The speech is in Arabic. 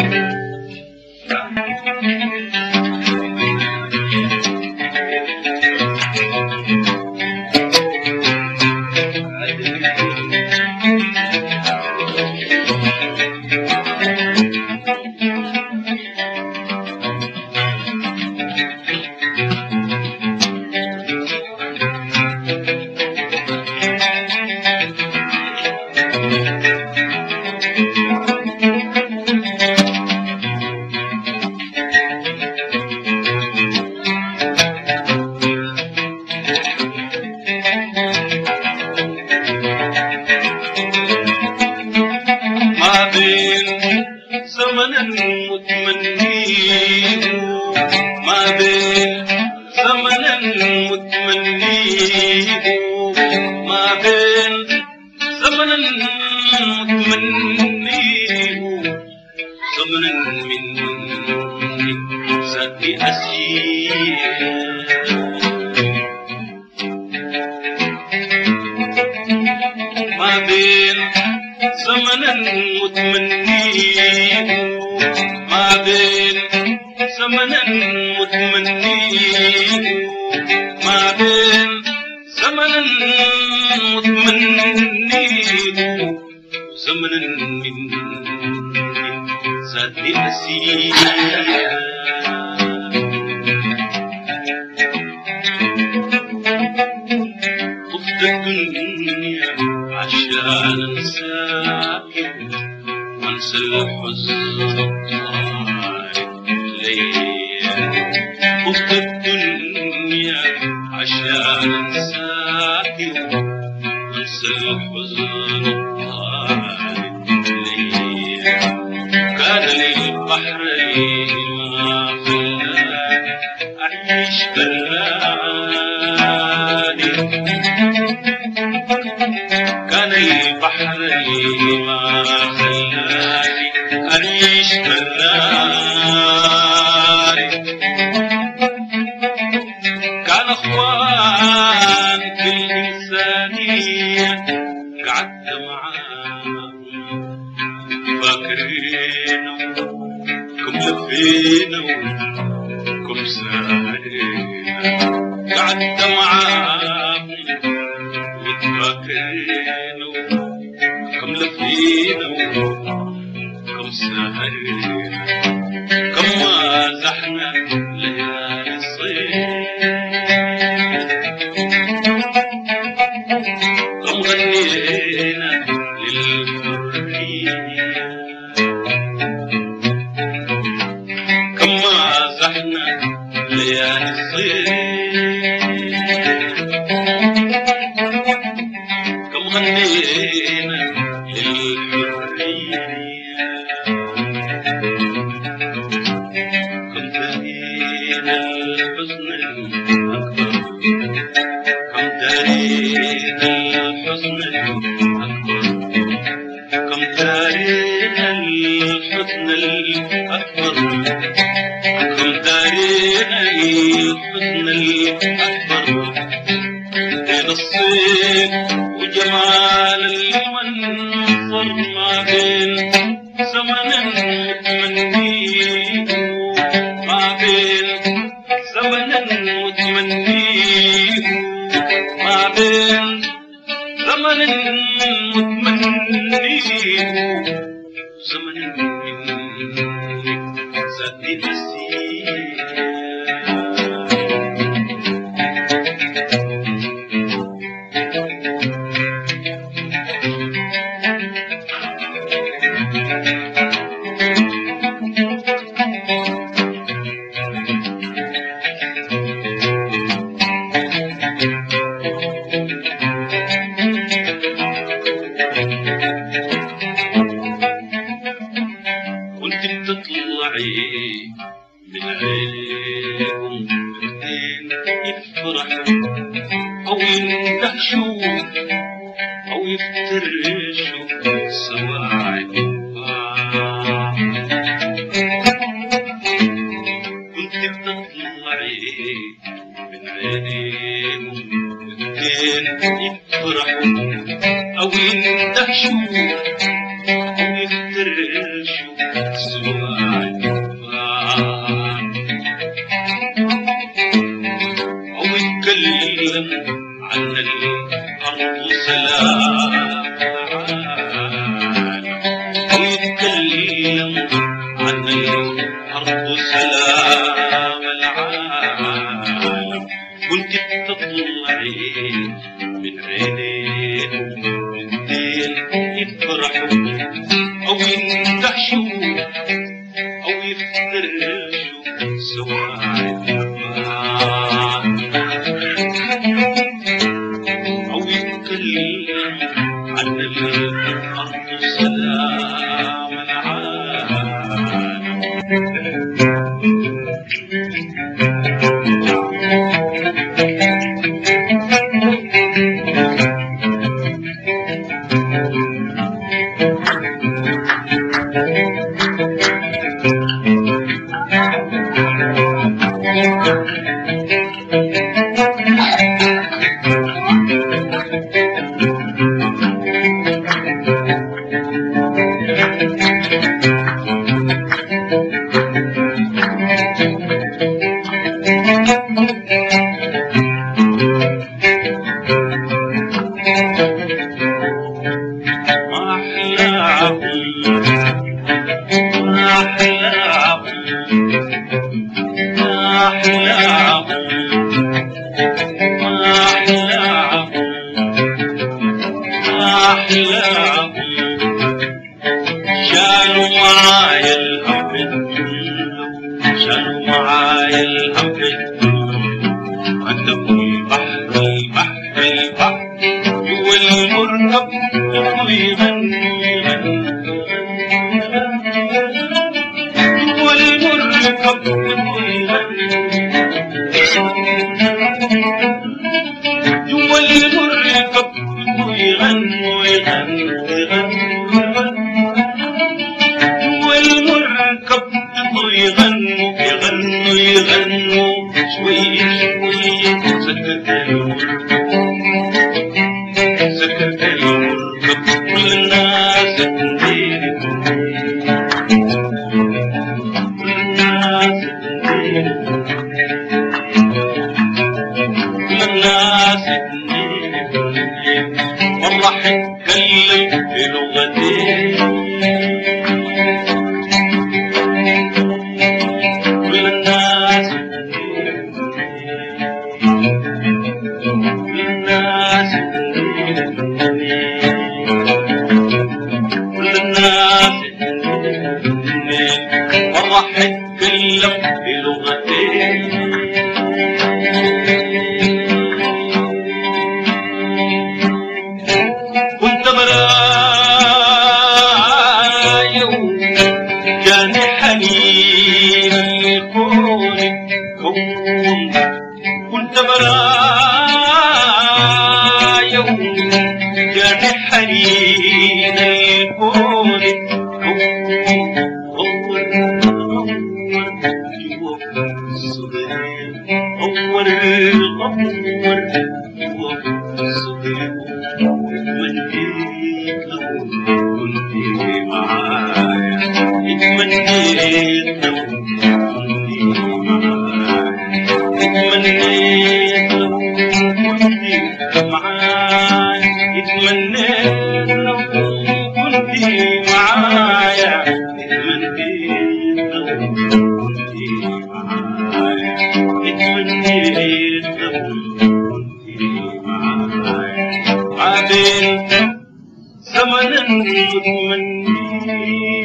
أو يندهشوا أو يفترشوا أو يتكلم عن الأرض سلام العالم، أو يتكلم عن الأرض سلام العالم. كنت بتطلعي من عينيهم بالليل يفرحوا أو يندهشوا أو يفترشوا سواعد أو يتكلم عن الأرض سلام شالوا معايا الهم بالدنيا، شالوا معايا الهم بالدنيا. عندكم البحر البحر البحر جوا المركب ويغنوا يغنوا جوا المركب ويغنوا جوا المركب ويغنوا يغنوا يغنوا يغنوا يغنوا شوية شوية. سكت المركب سكت المركب كل الناس تندير كل الناس تندير كل الناس تندير. والله حتكلم بلغتين والله حتكلم بلغتين. كنت برايا كان حنين لكونك كون. كنت برايا كان حنين لكونك أول الغمر والصغير اتمنيت لو كنت معايا، اتمنيت لو كنت معايا، اتمنيت لو كنت معايا، اتمنيت لو كنت معايا، اتمنيت لو كنت معايا، اتمنيت لو كنت معايا. بعدين زمن متمني